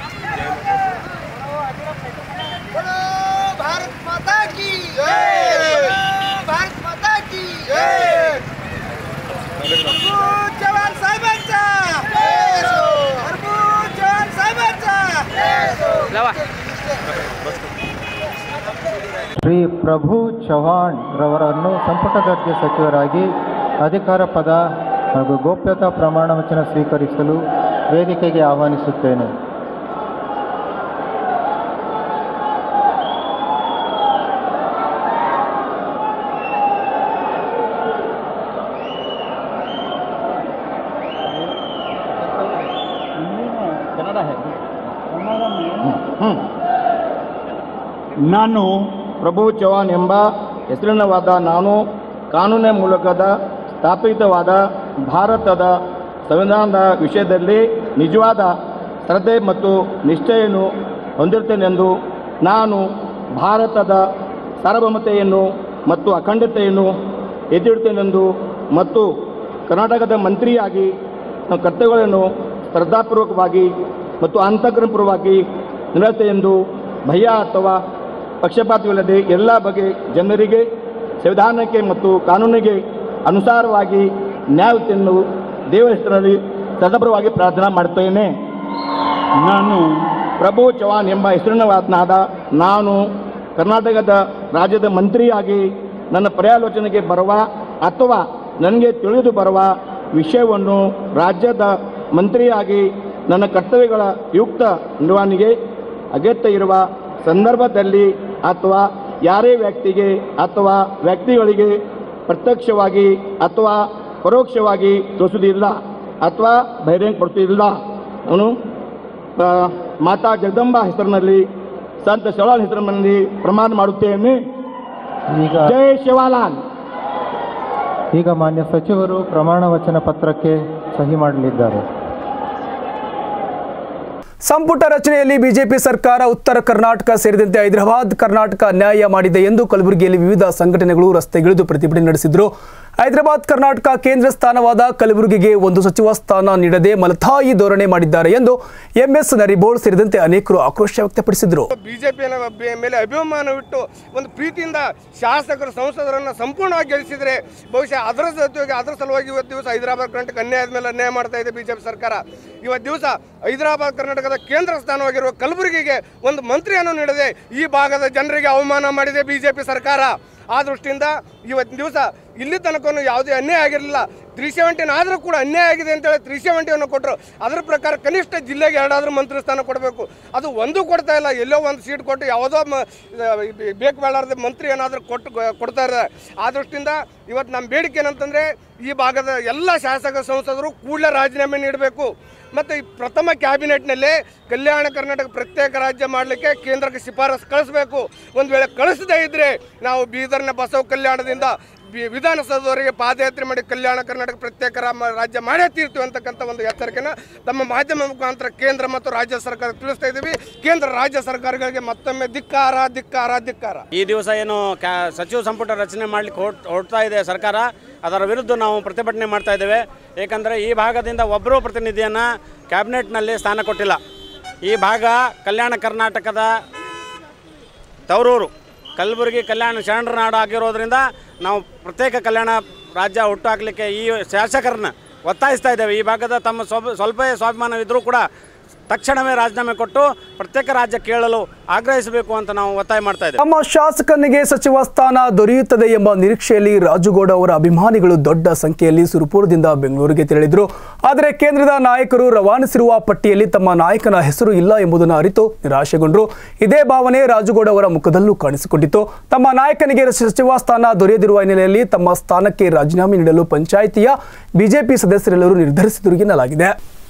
भारत माता की जय, भारत माता की जय. प्रभू जवान साहेबांचा जय, प्रभू जवान साहेबांचा जय. ಶ್ರೀ ಪ್ರಭು ಚವ್ಹಾಣ್ ರವರನ್ನು ಸಂಪುಟ ದರ್ಜೆ ಸಚಿವರಾಗಿ ಅಧಿಕಾರ ಪದ ಹಾಗೂ ಗೋಪ್ಯತಾ ಪ್ರಮಾಣ ವಚನ ಸ್ವೀಕರಿಸಲು ವೇದಿಕೆಗೆ ಆಹ್ವಾನಿಸುತ್ತೇನೆ. ನಾನು ಪ್ರಭು ಚವ್ಹಾಣ್ ಎಂಬ ಹೆಸರಿನವಾದ ನಾನು ಕಾನೂನಿನ ಮೂಲಕದ ಸ್ಥಾಪಿತವಾದ ಭಾರತದ ಸಂವಿಧಾನದ ವಿಷಯದಲ್ಲಿ ನಿಜವಾದ ಶ್ರದ್ಧೆ ಮತ್ತು ನಿಷ್ಠೆಯನ್ನು ಹೊಂದಿರುತ್ತೇನೆಂದು, ನಾನು ಭಾರತದ ಸಾರ್ವಭೌಮತೆಯನ್ನು ಮತ್ತು ಅಖಂಡತೆಯನ್ನು ಎತ್ತಿಡುತ್ತೇನೆಂದು ಮತ್ತು ಕರ್ನಾಟಕದ ಮಂತ್ರಿಯಾಗಿ ನನ್ನ ಕರ್ತವ್ಯಗಳನ್ನು ಶ್ರದ್ಧಾಪೂರ್ವಕವಾಗಿ ಮತ್ತು ಅಂತಃಕರಣಪೂರ್ವಕವಾಗಿ ನಿರ್ವಹಿಸುತ್ತೇನೆಂದು ಭಯ ಅಥವಾ ಪಕ್ಷಪಾತವಿಲ್ಲದೆ ಎಲ್ಲ ಬಗೆ ಜನರಿಗೆ ಸಂವಿಧಾನಕ್ಕೆ ಮತ್ತು ಕಾನೂನಿಗೆ ಅನುಸಾರವಾಗಿ ನ್ಯಾಯವನ್ನು ದೇವರ ಹೆಸರಿನಲ್ಲಿ ಶ್ರದ್ಧಾಪೂರ್ವಕವಾಗಿ ಪ್ರಾರ್ಥನೆ ಮಾಡುತ್ತೇನೆ. ನಾನು ಪ್ರಭು ಚವ್ಹಾಣ್ ಎಂಬ ಹೆಸರಿನವಾದ ನಾನು ಕರ್ನಾಟಕದ ರಾಜ್ಯದ ಮಂತ್ರಿಯಾಗಿ ನನ್ನ ಪರ್ಯಾಲೋಚನೆಗೆ ಬರುವ ಅಥವಾ ನನಗೆ ತಿಳಿದು ಬರುವ ವಿಷಯವನ್ನು ರಾಜ್ಯದ ಮಂತ್ರಿಯಾಗಿ ನನ್ನ ಕರ್ತವ್ಯಗಳ ಯುಕ್ತ ನಿರ್ವಹಣೆಗೆ ಅಗತ್ಯ ಇರುವ ಸಂದರ್ಭದಲ್ಲಿ ಅಥವಾ ಯಾರೇ ವ್ಯಕ್ತಿಗೆ ಅಥವಾ ವ್ಯಕ್ತಿಗಳಿಗೆ ಪ್ರತ್ಯಕ್ಷವಾಗಿ ಅಥವಾ ಪರೋಕ್ಷವಾಗಿ ತೋರಿಸುವುದಿಲ್ಲ ಅಥವಾ ಬಹಿರಂಗಪಡಿಸುವುದಿಲ್ಲ. ನಾನು ಮಾತಾ ಜಗದಂಬಾ ಹೆಸರಿನಲ್ಲಿ, ಸಂತ ಶಿವಲಾಲ್ ಹೆಸರಿನಲ್ಲಿ ಪ್ರಮಾಣ ಮಾಡುತ್ತೇನೆ. ಈಗ ಜೈ ಶಿವಲಾಲ್. ಈಗ ಮಾನ್ಯ ಸಚಿವರು ಪ್ರಮಾಣ ವಚನ ಪತ್ರಕ್ಕೆ ಸಹಿ ಮಾಡಲಿದ್ದಾರೆ. ಸಂಪುಟ ರಚನೆಯಲ್ಲಿ ಬಿಜೆಪಿ ಸರ್ಕಾರ ಉತ್ತರ ಕರ್ನಾಟಕ ಸೇರಿದಂತೆ ಹೈದರಾಬಾದ್ ಕರ್ನಾಟಕ ಅನ್ಯಾಯ ಮಾಡಿದೆ ಎಂದು ಕಲಬುರಗಿಯಲ್ಲಿ ವಿವಿಧ ಸಂಘಟನೆಗಳು ರಸ್ತೆಗಿಳಿದು ಪ್ರತಿಭಟನೆ ನಡೆಸಿದರು. ಹೈದರಾಬಾದ್ ಕರ್ನಾಟಕ ಕೇಂದ್ರ ಸ್ಥಾನವಾದ ಕಲಬುರಗಿಗೆ ಒಂದು ಸಚಿವ ಸ್ಥಾನ ನೀಡದೆ ಮಲತಾಯಿ ಧೋರಣೆ ಮಾಡಿದ್ದಾರೆ ಎಂದು ಎಂಎಸ್ ನರಿಬೋಳ್ ಸೇರಿದಂತೆ ಅನೇಕರು ಆಕ್ರೋಶ ವ್ಯಕ್ತಪಡಿಸಿದರು. ಬಿಜೆಪಿ ಮೇಲೆ ಅಭಿಮಾನವಿಟ್ಟು ಒಂದು ಪ್ರೀತಿಯಿಂದ ಶಾಸಕರು ಸಂಸದರನ್ನು ಸಂಪೂರ್ಣವಾಗಿ ಗೆಲ್ಲಿಸಿದರೆ ಬಹುಶಃ ಅದರ ಜೊತೆಗೆ ಅದರ ಸಲುವಾಗಿ ಇವತ್ತು ದಿವಸ ಹೈದರಾಬಾದ್ ಕರ್ನಾಟಕ ಅನ್ಯಾಯದ ಮೇಲೆ ಅನ್ಯಾಯ ಮಾಡ್ತಾ ಇದೆ ಬಿಜೆಪಿ ಸರ್ಕಾರ. ಇವತ್ತು ದಿವಸ ಹೈದರಾಬಾದ್ ಕರ್ನಾಟಕದ ಕೇಂದ್ರ ಸ್ಥಾನವಾಗಿರುವ ಕಲಬುರಗಿಗೆ ಒಂದು ಮಂತ್ರಿಯನ್ನು ನೀಡದೆ ಈ ಭಾಗದ ಜನರಿಗೆ ಅವಮಾನ ಮಾಡಿದೆ ಬಿಜೆಪಿ ಸರ್ಕಾರ. ಆ ದೃಷ್ಟಿಯಿಂದ ಇವತ್ತಿನ ದಿವಸ ಇಲ್ಲಿ ತನಕ ಯಾವುದೇ ಅನ್ಯಾಯ ಆಗಿರಲಿಲ್ಲ. ತ್ರೀ ಸೆವೆಂಟಿನ ಆದರೂ ಕೂಡ ಅನ್ಯಾಯ ಆಗಿದೆ ಅಂತೇಳಿ ತ್ರೀ ಸೆವೆಂಟಿಯನ್ನು ಕೊಟ್ಟರು. ಅದರ ಪ್ರಕಾರ ಕನಿಷ್ಠ ಜಿಲ್ಲೆಗೆ ಎರಡಾದರೂ ಮಂತ್ರಿ ಸ್ಥಾನ ಕೊಡಬೇಕು. ಅದು ಒಂದು ಕೊಡ್ತಾ ಇಲ್ಲ. ಎಲ್ಲೋ ಒಂದು ಸೀಟ್ ಕೊಟ್ಟು ಯಾವುದೋ ಬೇಕು ಬೇಡಾರ್ದ ಮಂತ್ರಿ ಏನಾದರೂ ಕೊಟ್ಟು ಕೊಡ್ತಾ ಇದ್ದಾರೆ. ಆ ದೃಷ್ಟಿಯಿಂದ ಇವತ್ತು ನಮ್ಮ ಬೇಡಿಕೆ ಏನಂತಂದರೆ ಈ ಭಾಗದ ಎಲ್ಲ ಶಾಸಕ ಸಂಸದರು ಕೂಡಲೇ ರಾಜೀನಾಮೆ ನೀಡಬೇಕು. ಮತ್ತು ಈ ಪ್ರಥಮ ಕ್ಯಾಬಿನೆಟ್ನಲ್ಲಿ ಕಲ್ಯಾಣ ಕರ್ನಾಟಕ ಪ್ರತ್ಯೇಕ ರಾಜ್ಯ ಮಾಡಲಿಕ್ಕೆ ಕೇಂದ್ರಕ್ಕೆ ಶಿಫಾರಸು ಕಳಿಸಬೇಕು. ಒಂದು ವೇಳೆ ಕಳಿಸದೇ ಇದ್ದರೆ ನಾವು ಬೀದರ್ನ ಬಸವ ಕಲ್ಯಾಣದಿಂದ ವಿಧಾನಸೌಧವರೆಗೆ ಪಾದಯಾತ್ರೆ ಮಾಡಿ ಕಲ್ಯಾಣ ಕರ್ನಾಟಕ ಪ್ರತ್ಯೇಕ ರಾಜ್ಯ ಮಾಡೇ ತೀರ್ತೀವಿ ಅಂತಕ್ಕಂಥ ಒಂದು ಎಚ್ಚರಿಕೆನ ತಮ್ಮ ಮಾಧ್ಯಮ ಮುಖಾಂತರ ಕೇಂದ್ರ ಮತ್ತು ರಾಜ್ಯ ಸರ್ಕಾರ ತಿಳಿಸ್ತಾ ಇದ್ದೀವಿ. ಕೇಂದ್ರ ರಾಜ್ಯ ಸರ್ಕಾರಗಳಿಗೆ ಮತ್ತೊಮ್ಮೆ ಧಿಕ್ಕಾರ ಧಿಕ್ಕಾರ ಧಿಕ್ಕಾರ. ಈ ದಿವಸ ಏನು ಸಚಿವ ಸಂಪುಟ ರಚನೆ ಮಾಡಲಿಕ್ಕೆ ಹೊರಡ್ತಾ ಇದೆ ಸರ್ಕಾರ, ಅದರ ವಿರುದ್ಧ ನಾವು ಪ್ರತಿಭಟನೆ ಮಾಡ್ತಾ ಇದ್ದೇವೆ. ಏಕೆಂದರೆ ಈ ಭಾಗದಿಂದ ಒಬ್ಬರೂ ಪ್ರತಿನಿಧಿಯನ್ನು ಕ್ಯಾಬಿನೆಟ್ನಲ್ಲಿ ಸ್ಥಾನ ಕೊಟ್ಟಿಲ್ಲ. ಈ ಭಾಗ ಕಲ್ಯಾಣ ಕರ್ನಾಟಕದ ತವರೂರು, ಕಲಬುರಗಿ ಕಲ್ಯಾಣ ಶರಣರ ನಾಡು ಆಗಿರೋದ್ರಿಂದ ನಾವು ಪ್ರತ್ಯೇಕ ಕಲ್ಯಾಣ ರಾಜ್ಯ ಹುಟ್ಟು ಹಾಕಲಿಕ್ಕೆ ಈ ಶಾಸಕರನ್ನ ಒತ್ತಾಯಿಸ್ತಾ ಇದ್ದೇವೆ. ಈ ಭಾಗದ ತಮ್ಮ ಸ್ವ ಸ್ವಲ್ಪ ಸ್ವಾಭಿಮಾನವಿದ್ದರೂ ಕೂಡ ತಕ್ಷಣವೇ ರಾಜೀನಾಮೆ ಕೊಟ್ಟು ಪ್ರತ್ಯೇಕ ರಾಜ್ಯ ಕೇಳಲು ಆಗ್ರಹಿಸಬೇಕು ಅಂತ ನಾವು ಒತ್ತಾಯ ಮಾಡ್ತಾ ಇದ್ದೇವೆ. ನಮ್ಮ ಶಾಸಕನಿಗೆ ಸಚಿವ ಸ್ಥಾನ ದೊರೆಯುತ್ತದೆ ಎಂಬ ನಿರೀಕ್ಷೆಯಲ್ಲಿ ರಾಜುಗೌಡ ಅವರ ಅಭಿಮಾನಿಗಳು ದೊಡ್ಡ ಸಂಖ್ಯೆಯಲ್ಲಿ ಸುರಪುರದಿಂದ ಬೆಂಗಳೂರಿಗೆ ತೆರಳಿದರು. ಆದರೆ ಕೇಂದ್ರದ ನಾಯಕರು ರವಾನಿಸಿರುವ ಪಟ್ಟಿಯಲ್ಲಿ ತಮ್ಮ ನಾಯಕನ ಹೆಸರು ಇಲ್ಲ ಎಂಬುದನ್ನು ಅರಿತು ನಿರಾಶೆಗೊಂಡರು. ಇದೇ ಭಾವನೆ ರಾಜುಗೌಡ ಅವರ ಮುಖದಲ್ಲೂ ಕಾಣಿಸಿಕೊಂಡಿತು. ತಮ್ಮ ನಾಯಕನಿಗೆ ಸಚಿವ ಸ್ಥಾನ ದೊರೆಯದಿರುವ ಹಿನ್ನೆಲೆಯಲ್ಲಿ ತಮ್ಮ ಸ್ಥಾನಕ್ಕೆ ರಾಜೀನಾಮೆ ನೀಡಲು ಪಂಚಾಯಿತಿಯ ಬಿಜೆಪಿ ಸದಸ್ಯರೆಲ್ಲರೂ ನಿರ್ಧರಿಸಿದರು ಎನ್ನಲಾಗಿದೆ.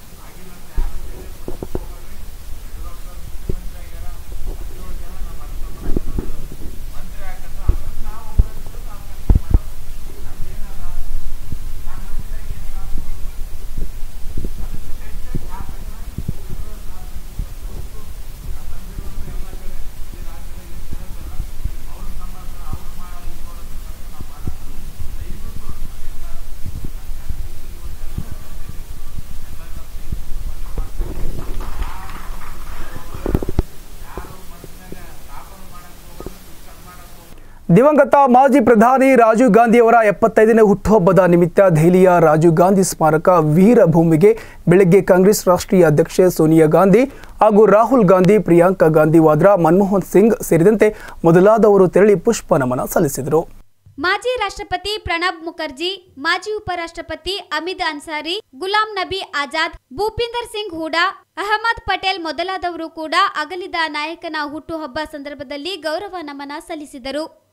ದಿವಂಗತ ಮಾಜಿ ಪ್ರಧಾನಿ ರಾಜೀವ್ ಗಾಂಧಿ ಅವರ ಎಪ್ಪತ್ತೈದನೇ ಹುಟ್ಟುಹಬ್ಬದ ನಿಮಿತ್ತ ದೆಹಲಿಯ ರಾಜೀವ್ ಗಾಂಧಿ ಸ್ಮಾರಕ ವೀರಭೂಮಿಗೆ ಬೆಳಗ್ಗೆ ಕಾಂಗ್ರೆಸ್ ರಾಷ್ಟ್ರೀಯ ಅಧ್ಯಕ್ಷೆ ಸೋನಿಯಾ ಗಾಂಧಿ ಹಾಗೂ ರಾಹುಲ್ ಗಾಂಧಿ, ಪ್ರಿಯಾಂಕಾ ಗಾಂಧಿ ವಾದ್ರಾ, ಮನಮೋಹನ್ ಸಿಂಗ್ ಸೇರಿದಂತೆ ಮೊದಲಾದವರು ತೆರಳಿ ಪುಷ್ಪ ನಮನ ಸಲ್ಲಿಸಿದರು. ಮಾಜಿ ರಾಷ್ಟ್ರಪತಿ ಪ್ರಣಬ್ ಮುಖರ್ಜಿ, ಮಾಜಿ ಉಪರಾಷ್ಟ್ರಪತಿ ಅಮಿದ್ ಅನ್ಸಾರಿ, ಗುಲಾಂ ನಬಿ ಆಜಾದ್, ಭೂಪಿಂದರ್ ಸಿಂಗ್ ಹೂಡಾ, ಅಹಮದ್ ಪಟೇಲ್ ಮೊದಲಾದವರು ಕೂಡ ಅಗಲಿದ ನಾಯಕನ ಹುಟ್ಟುಹಬ್ಬ ಸಂದರ್ಭದಲ್ಲಿ ಗೌರವ ನಮನ ಸಲ್ಲಿಸಿದರು.